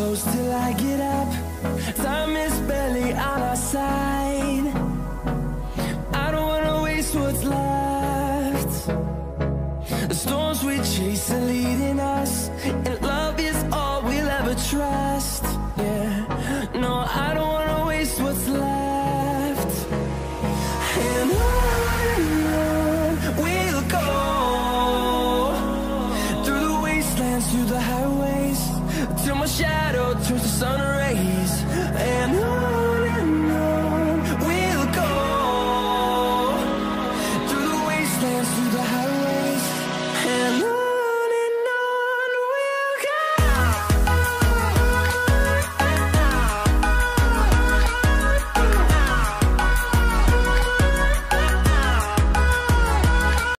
close till I get up. Time is barely on our side. I don't wanna waste what's left. The storms we chase are